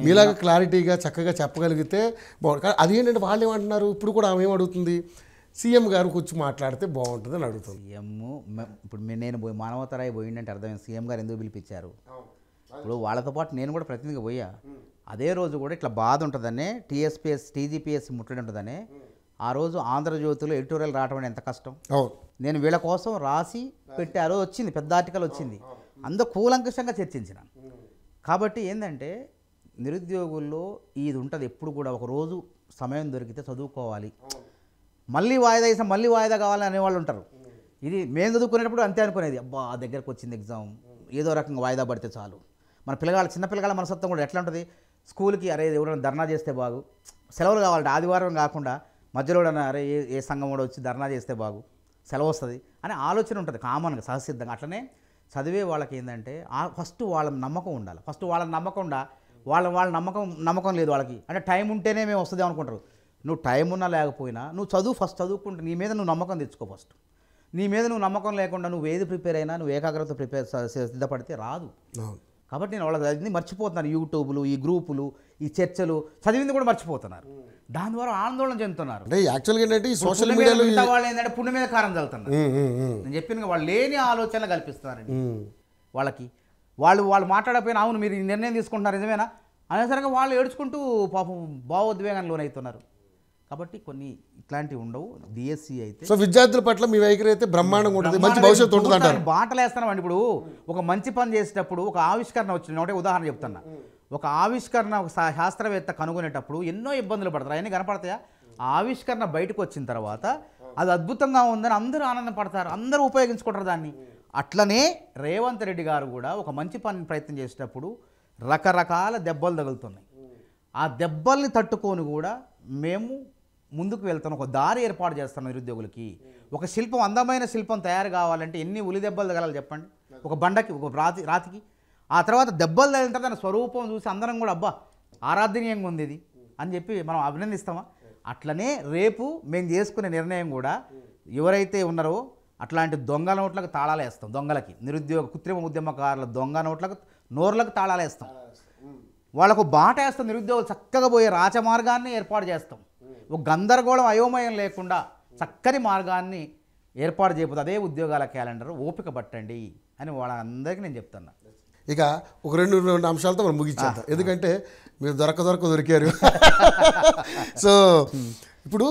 మీలాగా క్లారిటీగా చక్కగా చెప్పగలిగితే బాగుంటుంది. కానీ అదేంటంటే వాళ్ళు ఏమంటున్నారు, ఇప్పుడు కూడా ఆమె ఏమడుగుతుంది, సీఎం గారికి వచ్చి మాట్లాడితే బాగుంటుంది అని అడుగుతుంది. సీఎం ఇప్పుడు నేను పోయి మానవతరాయి పోయిందంటే అర్థమైంది సీఎం గారు ఎందుకు పిలిపించారు. ఇప్పుడు వాళ్ళతో పాటు నేను కూడా ప్రతినిధిగా పోయా. అదే రోజు కూడా ఇట్లా బాధ ఉంటుందనే టీజీపీఎస్ ముట్టడి ఉంటుందనే ఆ రోజు ఆంధ్రజ్యోతిలో ఎడిటోరియల్ రావడం ఎంత కష్టం. నేను వీళ్ళ కోసం రాసి పెట్టి ఆ రోజు వచ్చింది, పెద్ద ఆర్టికల్ వచ్చింది, అందరూ కూలంకషంగా చర్చించిన. కాబట్టి ఏంటంటే నిరుద్యోగుల్లో ఇది ఉంటుంది ఎప్పుడు కూడా, ఒక రోజు సమయం దొరికితే చదువుకోవాలి, మళ్ళీ వాయిదా వేసిన మళ్ళీ వాయిదా కావాలని అనేవాళ్ళు ఉంటారు. ఇది మేము చదువుకునేటప్పుడు అంతే అనుకునేది, అబ్బా దగ్గరకు వచ్చింది ఎగ్జామ్, ఏదో రకంగా వాయిదా పడితే చాలు. మన పిల్లగాళ్ళు చిన్న పిల్లగాళ్ళ మనస్తత్వం కూడా ఎట్లా ఉంటుంది, స్కూల్కి అరే ఎవరైనా ధర్నా చేస్తే బాగు, సెలవులు కావాలంటే ఆదివారం కాకుండా మధ్యలో అరే ఏ సంఘం కూడా వచ్చి ధర్నా చేస్తే బాగు, సెలవు వస్తుంది అనే ఆలోచన ఉంటుంది కామన్గా సహసిద్ధంగా. అట్లనే చదివే వాళ్ళకి ఏంటంటే ఫస్ట్ వాళ్ళ నమ్మకం ఉండాలి. ఫస్ట్ వాళ్ళ నమ్మకం వాళ్ళ నమ్మకం లేదు వాళ్ళకి, అంటే టైం ఉంటేనే మేము వస్తుంది అనుకుంటారు. నువ్వు టైం ఉన్నా లేకపోయినా నువ్వు చదువు, ఫస్ట్ చదువుకుంటే నీ మీద నువ్వు నమ్మకం తెచ్చుకో. ఫస్ట్ నీ మీద నువ్వు నమ్మకం లేకుండా నువ్వు ఏది ప్రిపేర్ అయినా, నువ్వు ఏకాగ్రత సిద్ధపడితే రాదు. కాబట్టి నేను వాళ్ళకి అది మర్చిపోతున్నాను. యూట్యూబ్లు, ఈ గ్రూపులు, ఈ చర్చలు, చదివింది కూడా మర్చిపోతున్నారు. దాని ద్వారా ఆందోళన చెందుతున్నారు. యాక్చువల్గా ఏంటంటే ఈ సోషల్ మీడియాలో వాళ్ళు ఏంటంటే పుణ్య మీద కారం చల్లుతున్నారు. నేను చెప్పిన వాళ్ళు లేని ఆలోచనలు కల్పిస్తున్నారండి వాళ్ళకి. వాళ్ళు మాట్లాడకపోయినా అవును మీరు నిర్ణయం తీసుకుంటున్నారు నిజమేనా అనేసరికి వాళ్ళు ఏడ్చుకుంటూ పాపం భావోద్వేగానికి లోనవుతున్నారు. కాబట్టి కొన్ని ఇట్లాంటివి ఉండవు. డిఎస్సి అయితే సో విద్యార్థుల పట్ల మీ వైఖరి అయితే బ్రహ్మాండంగా ఉంటుంది, మంచి భవిష్యత్తు ఉంటుంది అంటారు. బాటలు వేస్తున్నామండి. ఇప్పుడు ఒక మంచి పని చేసేటప్పుడు ఒక ఆవిష్కరణ వచ్చింది, ఒకటే ఉదాహరణ చెప్తున్నా. ఒక ఆవిష్కరణ ఒక శాస్త్రవేత్త కనుగొనేటప్పుడు ఎన్నో ఇబ్బందులు పడతారు, అవన్నీ కనపడతాయా? ఆవిష్కరణ బయటకు వచ్చిన తర్వాత అది అద్భుతంగా ఉందని అందరూ ఆనందపడతారు, అందరూ ఉపయోగించుకుంటారు దాన్ని. అట్లనే రేవంత్ రెడ్డి గారు కూడా ఒక మంచి పని ప్రయత్నం చేసేటప్పుడు రకరకాల దెబ్బలు తగులుతున్నాయి. ఆ దెబ్బల్ని తట్టుకొని కూడా మేము ముందుకు వెళ్తాం, ఒక దారి ఏర్పాటు చేస్తాం నిరుద్యోగులకి. ఒక శిల్పం, అందమైన శిల్పం తయారు కావాలంటే ఎన్ని ఉలి దెబ్బలు తగలాలి చెప్పండి, ఒక బండకి, ఒక రాతికి. ఆ తర్వాత దెబ్బలు తగిలిన తర్వాత దాని స్వరూపం చూసి అందరం కూడా అబ్బా ఆరాధనీయంగా ఉంది ఇది అని చెప్పి మనం అభినందిస్తామా? అట్లనే రేపు మేము చేసుకునే నిర్ణయం కూడా ఎవరైతే ఉన్నారో అట్లాంటి దొంగ నోట్లకు తాళాలు వేస్తాం. దొంగలకి, నిరుద్యోగ కృత్రిమ ఉద్యమకారుల దొంగ నోట్లకు తాళాలు వేస్తాం. వాళ్ళకు బాట వేస్తాం. నిరుద్యోగులు చక్కగా పోయే రాచమార్గాన్ని ఏర్పాటు చేస్తాం. ఒక గందరగోళం అయోమయం లేకుండా చక్కని మార్గాన్ని ఏర్పాటు చేయకపోతే అదే ఉద్యోగాల క్యాలెండర్, ఓపిక పట్టండి అని వాళ్ళందరికీ నేను చెప్తున్నా. ఇక ఒక రెండు అంశాలతో మనం ముగించేద్దాం, ఎందుకంటే మీరు దొరికారు. సో ఇప్పుడు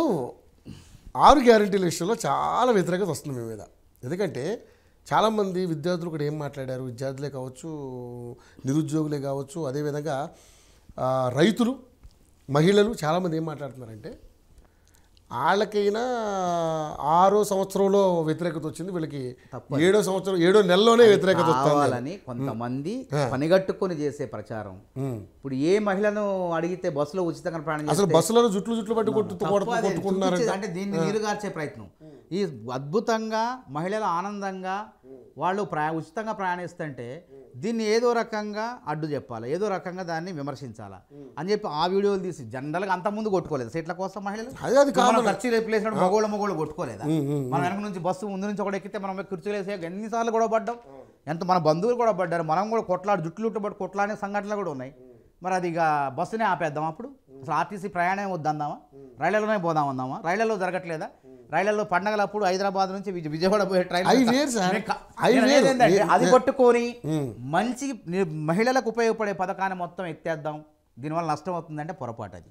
6 గ్యారెంటీల విషయంలో చాలా వ్యతిరేకత వస్తుంది మీ మీద. ఎందుకంటే చాలామంది విద్యార్థులు కూడా ఏం మాట్లాడారు, విద్యార్థులే కావచ్చు, నిరుద్యోగులే కావచ్చు, అదేవిధంగా రైతులు, మహిళలు చాలామంది ఏం మాట్లాడుతున్నారంటే వాళ్ళకైనా 6వ సంవత్సరంలో వ్యతిరేకత వచ్చింది, వీళ్ళకి 7వ నెలలోనే వ్యతిరేకత వస్తుందని కొంతమంది పనిగట్టుకొని చేసే ప్రచారం. ఇప్పుడు ఏ మహిళను అడిగితే బస్సులో ఉచితంగా ప్రయాణం, అసలు బస్సులలో జుట్లు పట్టి కొట్టుకుంటున్నారు అంటే దీన్ని నీరుగార్చే ప్రయత్నం. ఈ అద్భుతంగా మహిళలు ఆనందంగా వాళ్ళు ఉచితంగా ప్రయాణిస్తుంటే దీన్ని ఏదో రకంగా అడ్డు చెప్పాలి, ఏదో రకంగా దాన్ని విమర్శించాలా అని చెప్పి ఆ వీడియోలు తీసి జనరల్గా అంతకుముందు కొట్టుకోలేదు సీట్ల కోసం మహిళలు. ఖర్చు రేపులేసినప్పుడు మగోళ్ళు కొట్టుకోలేదా? మనం వెనక నుంచి బస్సు ముందు నుంచి ఒకటి ఎక్కితే మనం కుర్చీలు వేసే ఎన్నిసార్లు కూడా పడ్డాం, ఎంత మన బంధువులు కూడా పడ్డారు, మనం కూడా జుట్లు పట్టి కొట్లాడే సంఘటనలు కూడా ఉన్నాయి. మరి అది ఇక బస్సునే ఆపేద్దాం, అప్పుడు అసలు ఆర్టీసీ ప్రయాణం వద్దందామా, రైళ్లలోనే పోదామందామా? రైళ్లలో జరగట్లేదా? రైళ్లలో పండగలప్పుడు హైదరాబాద్ నుంచి విజయవాడ పోయే ట్రైన్ అది పట్టుకొని మంచి మహిళలకు ఉపయోగపడే పథకాన్ని మొత్తం ఎత్తేద్దాం, దీనివల్ల నష్టం అవుతుందంటే పొరపాటు. అది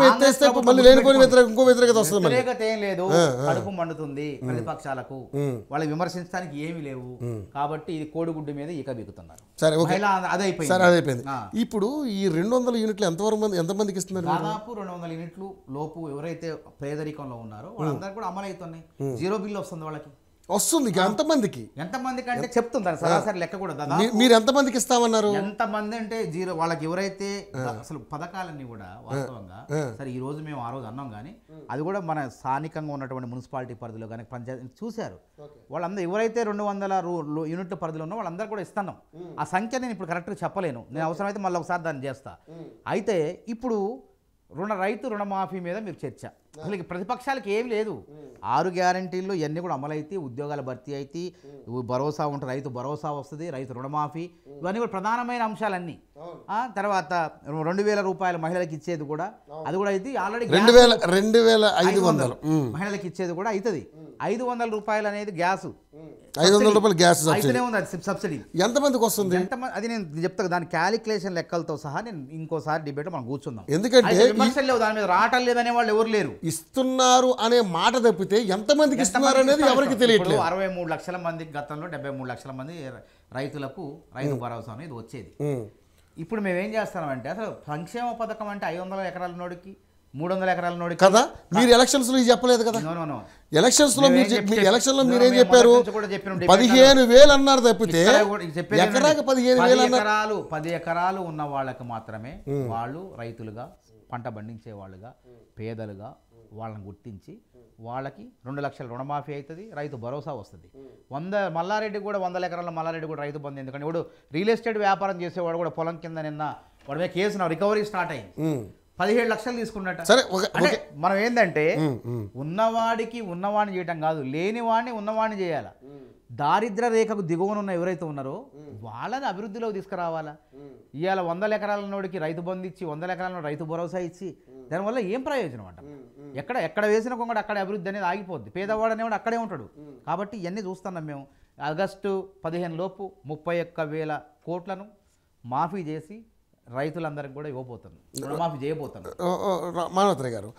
వ్యతిరేకత ఏం లేదు, కడుపు మండుతుంది ప్రతిపక్షాలకు, వాళ్ళు విమర్శించడానికి ఏమీ లేవు. కాబట్టి ఇది కోడిగుడ్డు మీద ఈక బిగుతున్నారు. అదైపోయింది. ఇప్పుడు ఈ 200 యూనిట్లు ఎంతమందికి ఇస్తున్నారు? దాదాపు 200 యూనిట్లు లోపు ఎవరైతే పేదరికంలో ఉన్నారో వాళ్ళందరూ కూడా అమలవుతున్నాయి. 0 బిల్లు వస్తుంది వాళ్ళకి. వస్తుంది ఎంతమందికి అంటే చెప్తుంటారు సరాసరి లెక్క కూడా. మీరు ఎంతమందికి ఇస్తామన్నారు? ఎంతమంది అంటే 0 వాళ్ళకి ఎవరైతే అసలు పథకాలన్నీ కూడా వాస్తవంగా సరే ఈ రోజు మేము ఆ రోజు అన్నాం, కానీ అది కూడా మన స్థానికంగా ఉన్నటువంటి మున్సిపాలిటీ పరిధిలో కానీ పంచాయతీ చూశారు. వాళ్ళందరూ ఎవరైతే 200 యూనిట్ల పరిధిలో ఉన్నో వాళ్ళందరూ కూడా ఇస్తున్నాం. ఆ సంఖ్య నేను ఇప్పుడు కరెక్ట్గా చెప్పలేను, నేను అవసరమైతే మళ్ళీ ఒకసారి దాన్ని చేస్తా. అయితే ఇప్పుడు రైతు రుణమాఫీ మీద మీరు చర్చ. అసలు ప్రతిపక్షాలకు ఏం లేదు. 6 గ్యారంటీల్లో ఇవన్నీ కూడా అమలైతే ఉద్యోగాల భర్తీ అయితే భరోసా ఉంటుంది, రైతు భరోసా వస్తుంది, రైతు రుణమాఫీ, ఇవన్నీ కూడా ప్రధానమైన అంశాలన్నీ. తర్వాత 2000 రూపాయలు మహిళలకు ఇచ్చేది కూడా, అది కూడా అయితే ఆల్రెడీ 2500 మహిళలకు ఇచ్చేది కూడా అవుతుంది. 500 రూపాయలు అనేది గ్యాసు, 500 రూపాయలు గ్యాస్ అయితేనే ఉంది అది సబ్సిడీ. ఎంతమందికి వస్తుంది? అది నేను చెప్తాను, దాని క్యాలిక్యులేషన్ లెక్కలతో సహా నేను ఇంకోసారి డిబేట్ మనం కూర్చుందాం. ఎందుకంటే విమర్శలు లేవు, దాని మీద రావటం లేదనే వాళ్ళు ఎవరు లేరు. ఇస్తున్నారు అనే మాట తప్పితే ఎంతమందికి ఇస్తున్నారు అనేది ఎవరికి తెలియట్లేదు. 63 లక్షల మందికి గతంలో 73 లక్షల మంది రైతులకు రైతు భరోసా అనేది వచ్చేది. ఇప్పుడు మేము ఏం చేస్తామంటే అసలు సంక్షేమ పథకం అంటే 500 ఎకరాల నోడికి 300 ఎకరాల నోడికి కదా. మీరు ఎలక్షన్స్ లో చెప్పలేదు కదా. ఎలక్షన్స్ లో మీరేం చెప్పారు? 15,000 అన్నారు తప్పితే ఎకరాకి 15,000 అన్నారు. 10 ఎకరాలు ఉన్న వాళ్ళకి మాత్రమే వాళ్ళు రైతులుగా పంట పండించే వాళ్ళుగా పేదలుగా వాళ్ళని గుర్తించి వాళ్ళకి 2 లక్షల రుణమాఫీ అవుతుంది, రైతు భరోసా వస్తుంది. మల్లారెడ్డి కూడా 100 ఎకరాల మల్లారెడ్డి కూడా రైతు బంధు. ఎందుకంటే ఇప్పుడు రియల్ ఎస్టేట్ వ్యాపారం చేసేవాడు కూడా పొలం కింద నిన్న వాడి మీద కేసు రికవరీ స్టార్ట్ అయింది. 17 లక్షలు తీసుకున్నట్ట. అంటే మనం ఏంటంటే ఉన్నవాడిని చేయటం కాదు, లేనివాడిని ఉన్నవాడిని చేయాలా. దారిద్ర రేఖకు దిగువనున్న ఎవరైతే ఉన్నారో వాళ్ళని అభివృద్ధిలోకి తీసుకురావాలా. ఇవాళ 100 ఎకరాల నోడికి రైతు బంధు ఇచ్చి 100 ఎకరాల రైతు భరోసా ఇచ్చి దానివల్ల ఏం ప్రయోజనం అంట? ఎక్కడ వేసిన కొంగడు అక్కడే అభివృద్ధి అనేది ఆగిపోద్ది. పేదవాడు అనేవాడు అక్కడే ఉంటాడు. కాబట్టి ఇవన్నీ చూస్తున్నాం మేము. ఆగస్టు 15 లోపు 31,000 కోట్లను మాఫీ చేసి రైతులందరికీ కూడా ఇవ్వబోతున్నాం, రుణమాఫీ చేయబోతున్నాం. మానవతరాయ్ గారు,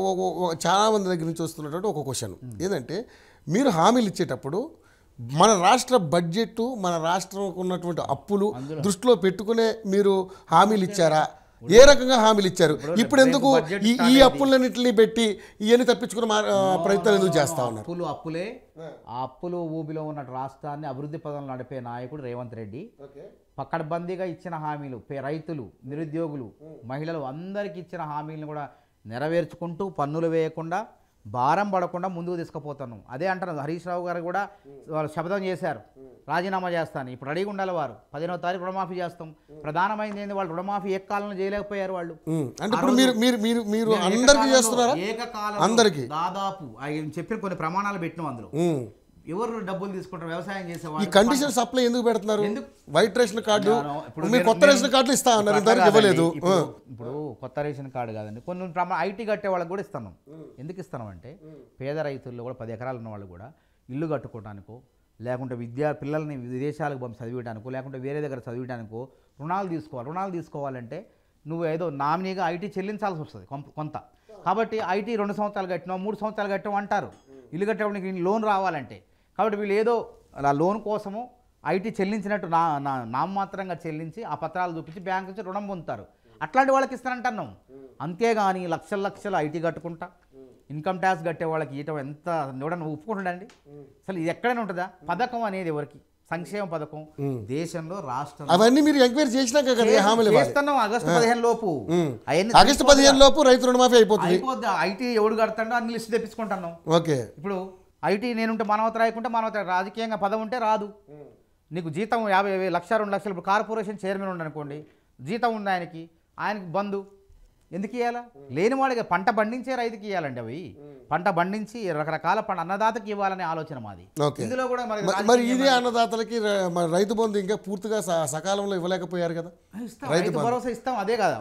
చాలా మంది దగ్గర నుంచి వస్తున్నటువంటి ఒక క్వశ్చన్ ఏంటంటే, మీరు హామీలు ఇచ్చేటప్పుడు మన రాష్ట్ర బడ్జెట్, మన రాష్ట్రం ఉన్నటువంటి అప్పులు దృష్టిలో పెట్టుకునే మీరు హామీలు ఇచ్చారా? ఏ రకంగా హామీలు ఇచ్చారు? ఇప్పుడు ఎందుకు ఈ అప్పులన్నింటినీ పెట్టి ఇవన్నీ తప్పించుకునే ప్రయత్నాలు ఎందుకు చేస్తా ఉన్నారు? అప్పులే ఆ అప్పులు ఊబిలో ఉన్న రాష్ట్రాన్ని అభివృద్ధి పదంలో నడిపే నాయకుడు రేవంత్ రెడ్డి పకడ్బందీగా ఇచ్చిన హామీలు, రైతులు, నిరుద్యోగులు, మహిళలు అందరికీ ఇచ్చిన హామీలను కూడా నెరవేర్చుకుంటూ పన్నులు వేయకుండా భారం పడకుండా ముందుకు తీసుకుపోతాను. అదే అంటారు. హరీష్ రావు గారు కూడా వాళ్ళు శపథం చేశారు, రాజీనామా చేస్తాను. ఇప్పుడు రెడీగా ఉండాలి వారు. 15వ తారీఖు రుణమాఫీ చేస్తాం. ప్రధానమైంది ఏంది, వాళ్ళు రుణమాఫీ ఏకకాలంలో చేయలేకపోయారు వాళ్ళు. అంటే ఇప్పుడు మీరు అందరికీ చేస్తున్నారా? ఏకకాలంలో దాదాపు చెప్పిన కొన్ని ప్రమాణాలు పెట్టినాం. అందులో ఎవరు డబ్బులు తీసుకుంటారు? వ్యవసాయం చేసేవాళ్ళు. ఈ కండిషన్ సప్లై ఎందుకు పెడుతున్నారు? వైట్ రేషన్ కార్డు, మీరు కొత్త రేషన్ కార్డులు ఇస్తా అన్నారు, ఇవ్వలేదు. ఇప్పుడు కొత్త రేషన్ కార్డు కాదండి, కొన్ని ఐటీ కట్టే వాళ్ళకి కూడా ఇస్తున్నాం. ఎందుకు ఇస్తున్నాం అంటే పేద రైతుల్లో కూడా 10 ఎకరాలు ఉన్న వాళ్ళు కూడా ఇల్లు కట్టుకోవడానికో, లేకుంటే పిల్లల్ని విదేశాలకు పంపి చదివించడానికో, లేకుంటే వేరే దగ్గర చదివించడానికో రుణాలు తీసుకోవాలి. రుణాలు తీసుకోవాలంటే నువ్వు ఏదో నామినీగా ఐటీ చెల్లించాల్సి వస్తుంది కొంత. కాబట్టి ఐటీ 2 సంవత్సరాలు కట్టినావు, 3 సంవత్సరాలు కట్టావు అంటారు ఇల్లు కట్టడానికి లోన్ రావాలంటే. కాబట్టి వీళ్ళు ఏదో ఆ లోన్ కోసము ఐటీ చెల్లించినట్టు నామమాత్రంగా చెల్లించి ఆ పత్రాలు చూపించి బ్యాంకు నుంచి రుణం పొందుతారు. అట్లాంటి వాళ్ళకి ఇస్తానంటున్నాం. అంతేగాని లక్షలు ఐటీ కట్టుకుంటా ఇన్కమ్ ట్యాక్స్ కట్టే వాళ్ళకి ఇవ్వటం ఎంత ఎవడన్నా ఒప్పుకుంటుండండి? అసలు ఇది ఎక్కడైనా ఉంటుందా? పథకం అనేది ఎవరికి? సంక్షేమ పథకం దేశంలో రాష్ట్రం అవన్నీ మీరు ఎంక్వైరీ చేసినాక చేస్తున్నాం. ఆగస్టు 15 లోపు ఆగస్టు 15 లోపు రైతు రుణమాఫీ అయిపోతుంది. ఐటీ ఎవడు కడతాడో అన్ని లిస్ట్ తెప్పించుకుంటున్నాం. ఓకే. ఇప్పుడు ఐటీ నేనుంటే మానవతరాయకుంటే మానవతరాయ, రాజకీయంగా పదం ఉంటే రాదు. నీకు జీతం 50,000 1,00,000 2 లక్షలు. ఇప్పుడు కార్పొరేషన్ చైర్మన్ ఉండనుకోండి, జీతం ఉంది ఆయనకి బంధు ఎందుకు ఇవ్వాలా? లేనివాడిగా పంట పండించే రైతుకి ఇవ్వాలండి. అవి పంట పండించి రకరకాల అన్నదాతకి ఇవ్వాలనే ఆలోచన మాది. ఇందులో కూడా మరి ఇదే అన్నదాతలకి రైతు బంధు ఇంకా పూర్తిగా సకాలంలో ఇవ్వలేకపోయారు కదా. రైతు భరోసా ఇస్తాం, అదే కదా.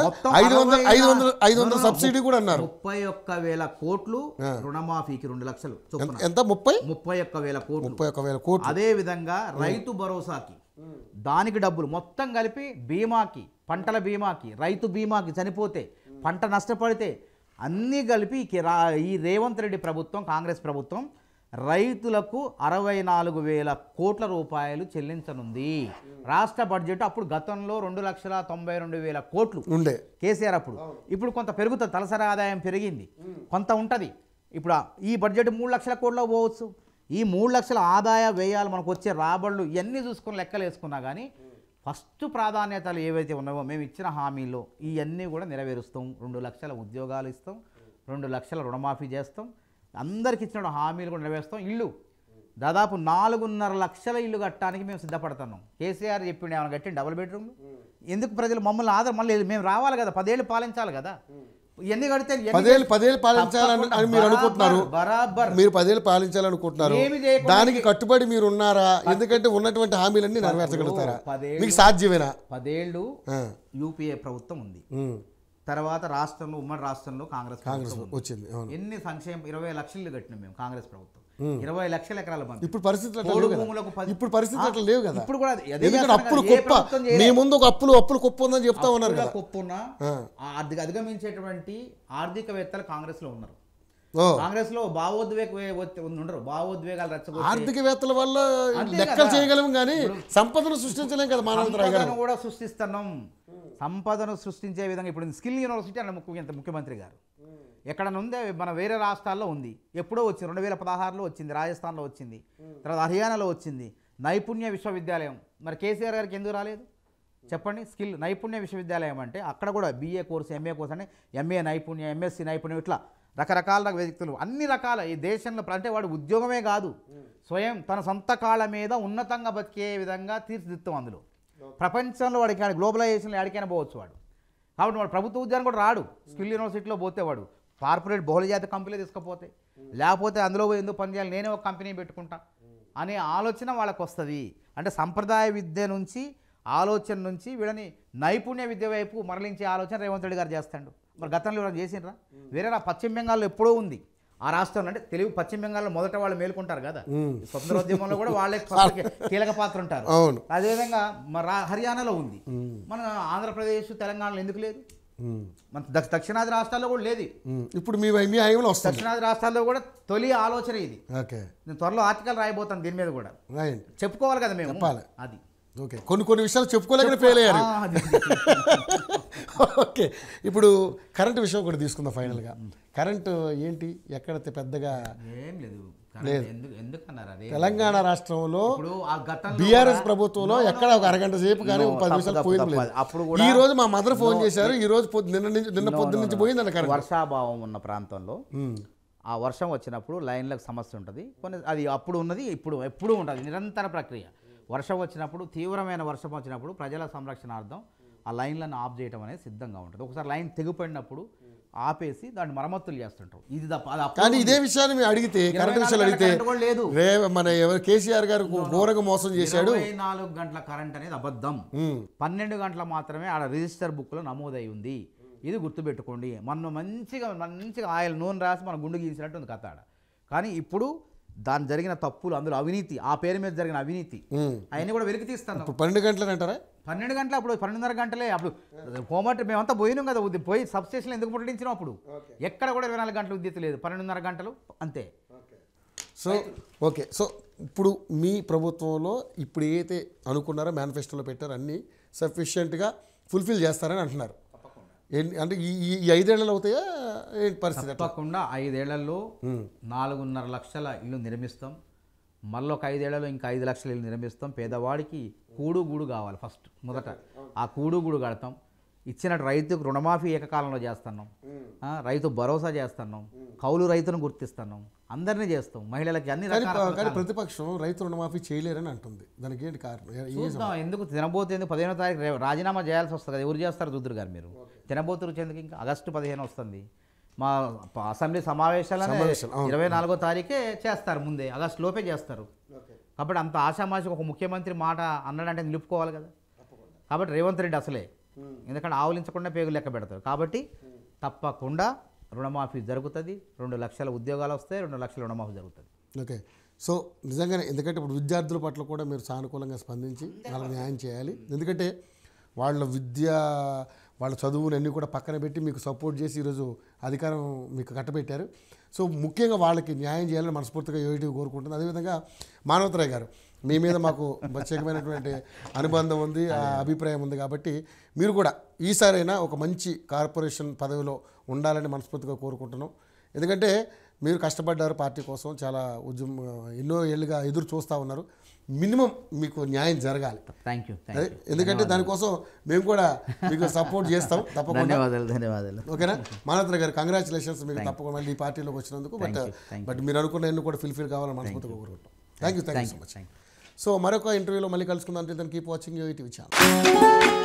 500 సబ్సిడీ కూడా అన్నారు. 31,000 కోట్లు రుణమాఫీకి 2 లక్షలు. ఎంత? 31,000 కోట్లు. అదే విధంగా రైతు భరోసాకి దానికి డబ్బులు మొత్తం కలిపి బీమాకి, పంటల బీమాకి, రైతు బీమాకి, చనిపోతే పంట నష్టపడితే అన్నీ కలిపి ఈ రేవంత్ రెడ్డి ప్రభుత్వం, కాంగ్రెస్ ప్రభుత్వం రైతులకు 64,000 కోట్ల రూపాయలు చెల్లించనుంది. రాష్ట్ర బడ్జెట్ అప్పుడు గతంలో 2,92,000 కోట్లు ఉండే కేసీఆర్ అప్పుడు. ఇప్పుడు కొంత పెరుగుతుంది, తలసరి ఆదాయం పెరిగింది, కొంత ఉంటుంది. ఇప్పుడు ఈ బడ్జెట్ 3 లక్షల కోట్ల పోవచ్చు. ఈ 3 లక్షల ఆదాయ వ్యయాలు మనకు వచ్చే రాబడులు ఇవన్నీ చూసుకొని లెక్కలు వేసుకున్నా కానీ ఫస్ట్ ప్రాధాన్యతలు ఏవైతే ఉన్నాయో మేము ఇచ్చిన హామీలో ఇవన్నీ కూడా నెరవేరుస్తాం. 2 లక్షల ఉద్యోగాలు ఇస్తాం, 2 లక్షల రుణమాఫీ చేస్తాం, అందరికి ఇచ్చిన హామీలు కూడా నెరవేరుస్తాం. ఇల్లు దాదాపు 4.5 లక్షల ఇల్లు కట్టడానికి మేము సిద్ధపడుతున్నాం. కేసీఆర్ చెప్పిండు ఏమైనా కట్టింది డబుల్ బెడ్రూమ్లు. ఎందుకు ప్రజలు మమ్మల్ని మళ్ళీ మేము రావాలి కదా, 10 ఏళ్ళు పాలించాలి కదా. ఎన్ని కడితే పదేళ్ళు పాలించాలని అని మీరు అనుకుంటున్నారు. బరాబర్ మీరు 10 ఏళ్ళు పాలించాలనుకుంటున్నారు. దానికి కట్టుబడి మీరు ఉన్నారా? ఎందుకంటే ఉన్నటువంటి హామీలన్నీ నెరవేర్చగలుగుతారా? మీకు సాధ్యమేనా? 10 ఏళ్ళు యూపీఏ ప్రభుత్వం ఉంది. తర్వాత రాష్ట్రంలో ఉమ్మడి రాష్ట్రంలో కాంగ్రెస్ వచ్చింది. ఎన్ని సంక్షేమ 20 లక్షలు కట్టినాం మేము కాంగ్రెస్ ప్రభుత్వం. 20 లక్షల ఎకరాల మంది. ఇప్పుడు పరిస్థితులు అట్లా లేవు కదా. ఇప్పుడు కూడా ఎందుకంటే అప్పులు కుప్ప, మీ ముందు ఒక అప్పులు కుప్ప ఉందని చెప్తా ఉన్నారు కదా. కుప్పున్న అధిగమించేటువంటి ఆర్థికవేత్తలు కాంగ్రెస్ లో ఉన్నారు. కాంగ్రెస్ లో భావోద్వేగాలు రెచ్చగొట్టి ఆర్థికవేత్తల వల్ల లెక్కలు చేయగలం కానీ సంపదను సృష్టించలేం కదా. సంపదను కూడా సృష్టిస్తున్నాం. సంపదను సృష్టించే విధంగా ఇప్పుడు స్కిల్ యూనివర్సిటీ అన్న ముఖ్యమంత్రి గారు ఎక్కడ ఉందే, మన వేరే రాష్ట్రాల్లో ఉంది. ఎప్పుడో వచ్చింది, 2016లో వచ్చింది, రాజస్థాన్లో వచ్చింది, తర్వాత హర్యానాలో వచ్చింది. నైపుణ్య విశ్వవిద్యాలయం మరి కేసీఆర్ గారికి ఎందుకు రాలేదు చెప్పండి? స్కిల్ నైపుణ్య విశ్వవిద్యాలయం అంటే అక్కడ కూడా BA కోర్సు, MA కోర్సు అంటే MA నైపుణ్యం, MSc నైపుణ్యం, ఇట్లా రకరకాల వ్యక్తులు అన్ని రకాల ఈ దేశంలో అంటే వాడు ఉద్యోగమే కాదు, స్వయం తన సొంత కాళ్ళ మీద ఉన్నతంగా బతికే విధంగా తీర్చిదిద్దాం. అందులో ప్రపంచంలో వాడికి గ్లోబలైజేషన్లో ఎక్కడికైనా పోవచ్చు వాడు. కాబట్టి వాడు ప్రభుత్వ ఉద్యోగం కూడా రాడు. స్కిల్ యూనివర్సిటీలో పోతే వాడు కార్పొరేట్ బహుళజాతి కంపెనీలు తీసుకుపోతే, లేకపోతే అందులో ఎందుకు పనిచేయాలి, నేనే ఒక కంపెనీ పెట్టుకుంటా అనే ఆలోచన వాళ్ళకు వస్తుంది. అంటే సంప్రదాయ విద్య నుంచి ఆలోచన నుంచి వీళ్ళని నైపుణ్య విద్య వైపు మరలించే ఆలోచన రేవంత్ రెడ్డి గారు చేస్తాడు. మరి గతంలో ఎవరైనా చేసిండ్రా? వేరే పశ్చిమ బెంగాల్లో ఎప్పుడో ఉంది ఆ రాష్ట్రంలో. అంటే తెలుగు పశ్చిమ బెంగాల్లో మొదట వాళ్ళు మేలుకుంటారు కదా, స్వతంత్రోద్యమంలో కూడా వాళ్ళే కీలక పాత్ర ఉంటారు. అదేవిధంగా మన హర్యానాలో ఉంది, మన ఆంధ్రప్రదేశ్ తెలంగాణలో ఎందుకు లేదు? మన దక్షిణాది రాష్ట్రాల్లో కూడా లేదు. ఇప్పుడు మీ హయాంలో వస్తుంది. దక్షిణాది రాష్ట్రాల్లో కూడా తొలి ఆలోచన ఇది. నేను త్వరలో ఆర్టికల్ రాయబోతాను దీని మీద కూడా. చెప్పుకోవాలి కదా మేము, అది ఓకే. కొన్ని విషయాలు చెప్పుకోలేక ఫెయిల్ అయ్యారు. ఓకే, ఇప్పుడు కరెంటు విషయం కూడా తీసుకుందాం ఫైనల్గా. కరెంటు ఏంటి ఎక్కడ పెద్దగా ఏం లేదు. తెలంగాణ రాష్ట్రంలో బీఆర్ఎస్ ప్రభుత్వంలో ఎక్కడ ఒక అరగంట సేపు కానీ 10 నిమిషాలు పోయింది లేదు. ఈ రోజు మా మదర్ ఫోన్ చేశారు, ఈ రోజు నిన్న పొద్దున్న నుంచి పోయింది. వర్షాభావం ఉన్న ప్రాంతంలో ఆ వర్షం వచ్చినప్పుడు లైన్లకు సమస్య ఉంటుంది. కొన్ని అది అప్పుడు ఉన్నది, ఎప్పుడు ఉంటుంది, నిరంతర ప్రక్రియ. వర్షం వచ్చినప్పుడు, తీవ్రమైన వర్షం వచ్చినప్పుడు ప్రజల సంరక్షణార్థం ఆ లైన్లను ఆఫ్ చేయడం అనేది సిద్ధంగా ఉంటుంది. ఒకసారి లైన్ తెగిపోయినప్పుడు ఆపేసి దాన్ని మరమ్మతులు చేస్తుంటారు. ఇది కానీ ఇదే విషయాన్ని మేము అడిగితే, కరెంట్ విషయాలు అడిగితే లేదు, మన ఎవరు కేసీఆర్ గారు ఘోరంగా మోసం చేశాడు. 24 గంటల కరెంట్ అనేది అబద్ధం. 12 గంటల మాత్రమే ఆడ రిజిస్టర్ బుక్లో నమోదై ఉంది. ఇది గుర్తుపెట్టుకోండి. మనం మంచిగా ఆయిల్ నూనె రాసి మన గుండు గీసినట్టు ఉంది కథ ఆడ. కానీ ఇప్పుడు దాని జరిగిన తప్పులు, అందులో అవినీతి, ఆ పేరు మీద జరిగిన అవినీతి అవన్నీ కూడా వెలికి తీస్తాను. 12 గంటలు అంటారా? 12 గంటలు, అప్పుడు 12:30 గంటలే. అప్పుడు హోంవర్క్ మేమంతా పోయినాం కదా, పోయి సబ్ స్టేషన్లో ఎందుకు ముట్టడించినాం? అప్పుడు ఎక్కడ కూడా 24 గంటలు విద్యుత్ లేదు, 12:30 గంటలు అంతే. సో ఓకే, సో ఇప్పుడు మీ ప్రభుత్వంలో ఇప్పుడు ఏదైతే అనుకున్నారో మేనిఫెస్టోలో పెట్టారో అన్నీ సఫిషియెంట్గా ఫుల్ఫిల్ చేస్తారని అంటున్నారు. అంటే ఈ 5 ఏళ్లలో అవుతాయా పరిస్థితి? తప్పకుండా 5 ఏళ్లలో 4.5 లక్షల ఇల్లు నిర్మిస్తాం. మళ్ళీ ఒక 5 ఏళ్లలో ఇంకా 5 లక్షల ఇల్లు నిర్మిస్తాం. పేదవాడికి కూడు కావాలి ఫస్ట్, మొదట ఆ కూడు కడతాం. ఇచ్చినట్టు రైతుకు రుణమాఫీ ఏకకాలంలో చేస్తున్నాం, రైతు భరోసా చేస్తున్నాం, కౌలు రైతును గుర్తిస్తున్నాం, అందరినీ చేస్తాం, మహిళలకి అన్ని రకాల. కానీ ప్రతిపక్షం రైతు రుణమాఫీ చేయలేరని అంటుంది. దానికి ఏంటి కారణం? చూద్దాం. ఎందుకు తినబోతుంది? 15వ తారీఖు రాజీనామా చేయాల్సి వస్తుంది కదా. ఎవరు చేస్తారు? దుద్దురు గారు. మీరు తినబోతురు చెందుకు ఇంకా ఆగస్టు 15 వస్తుంది. మా అసెంబ్లీ సమావేశాలను 24వ తారీఖే చేస్తారు, ముందే ఆగస్టు లోపే చేస్తారు. కాబట్టి అంత ఆశామాషి ఒక ముఖ్యమంత్రి మాట అన్నాడంటే నిలుపుకోవాలి కదా. కాబట్టి రేవంత్ రెడ్డి అసలే, ఎందుకంటే ఆవులించకుండా పేగులు లెక్క పెడతారు. కాబట్టి తప్పకుండా రుణమాఫీ జరుగుతుంది. 2 లక్షల ఉద్యోగాలు వస్తాయి, 2 లక్షల రుణమాఫీ జరుగుతుంది. ఓకే, సో నిజంగానే, ఎందుకంటే ఇప్పుడు విద్యార్థుల పట్ల కూడా మీరు సానుకూలంగా స్పందించి వాళ్ళకి న్యాయం చేయాలి. ఎందుకంటే వాళ్ళ విద్య, వాళ్ళ చదువులు అన్నీ కూడా పక్కన పెట్టి మీకు సపోర్ట్ చేసి ఈరోజు అధికారం మీకు కట్టబెట్టారు. సో ముఖ్యంగా వాళ్ళకి న్యాయం చేయాలని మనస్ఫూర్తిగా యూఐటీవీ కోరుకుంటుంది. అదేవిధంగా మానవతరాయ్ గారు, మీ మీద మాకు ప్రత్యేకమైనటువంటి అనుబంధం ఉంది, అభిప్రాయం ఉంది. కాబట్టి మీరు కూడా ఈసారైనా ఒక మంచి కార్పొరేషన్ పదవిలో ఉండాలని మనస్ఫూర్తిగా కోరుకుంటున్నాం. ఎందుకంటే మీరు కష్టపడ్డారు పార్టీ కోసం, చాలా ఎన్నో ఏళ్ళుగా ఎదురు చూస్తూ ఉన్నారు. మినిమం మీకు న్యాయం జరగాలి. Thank you. ఎందుకంటే దానికోసం మేము కూడా మీకు సపోర్ట్ చేస్తాం తప్పకుండా. ధన్యవాదాలు. ఓకేనా? మానవతరాయ్ గారు, కంగ్రాచులేషన్స్ మీకు తప్పకుండా మళ్ళీ ఈ పార్టీలోకి వచ్చినందుకు. బట్ మీరు అనుకున్న ఎన్ని కూడా ఫుల్ఫిల్ కావాలని మనస్ఫూర్తిగా కోరుకుంటాం. Thank you so much. So మరొక ఇంటర్వ్యూలో మళ్ళీ కలుసుకుందాం. Keep watching UITV channel.